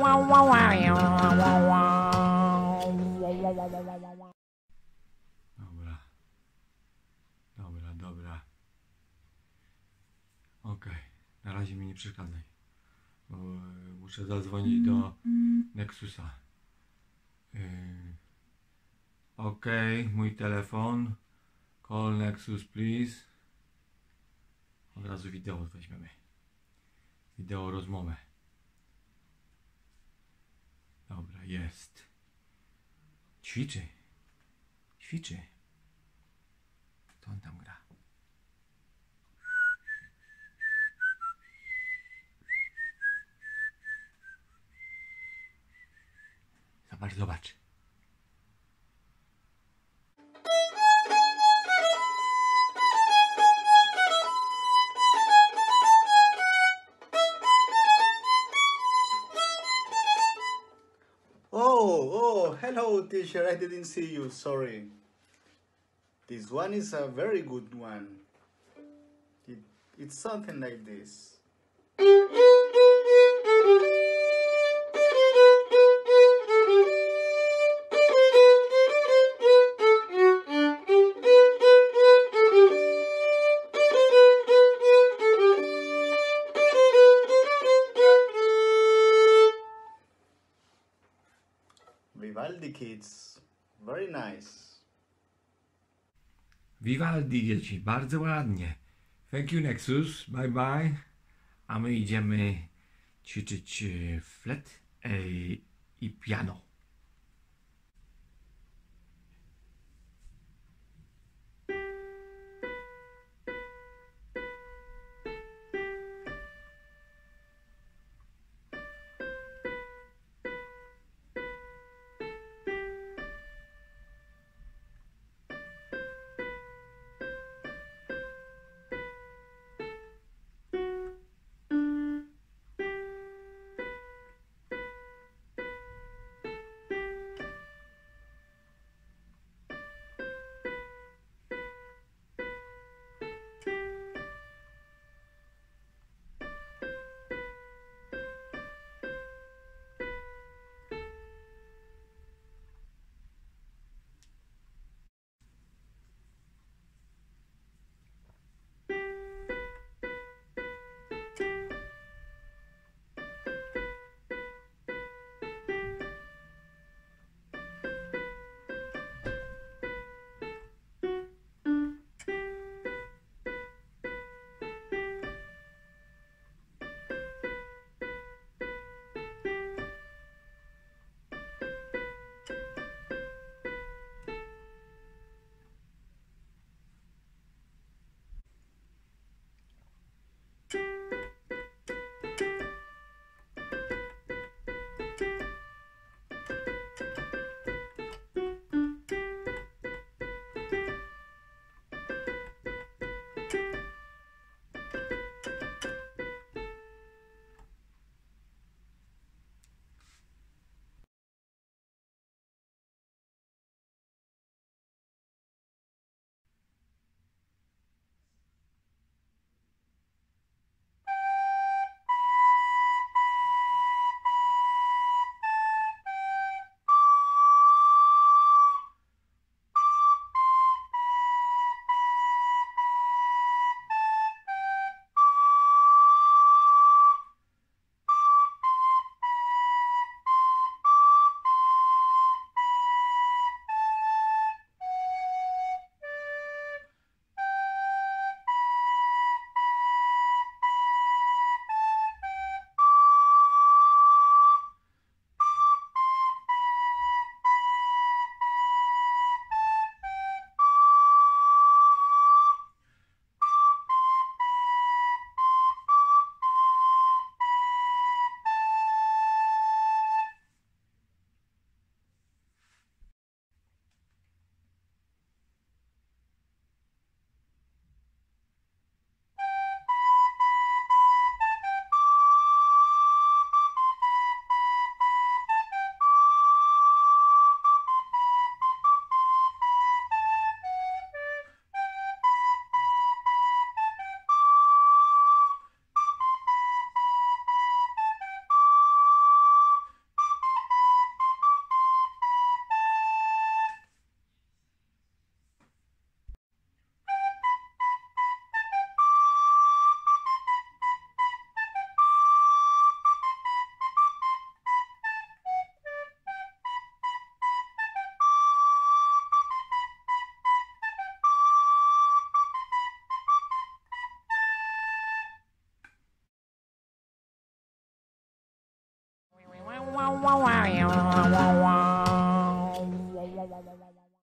Dobra. Okej, na razie mi nie przeszkadzaj. Muszę zadzwonić do Nexusa. Okej, mój telefon. Call Nexus, please. Od razu wideo weźmiemy. Wideo rozmowę. Dobra, jest. Ćwiczy. Co on tam gra? Zobacz. Oh, hello, teacher. I didn't see you. Sorry. This one is a very good one. It's something like this. Vivaldi, kids. Very nice. Vivaldi, dzieci, bardzo ładnie. Thank you, Nexus. Bye bye. A my idziemy ćwiczyć flet i piano. wow, wow.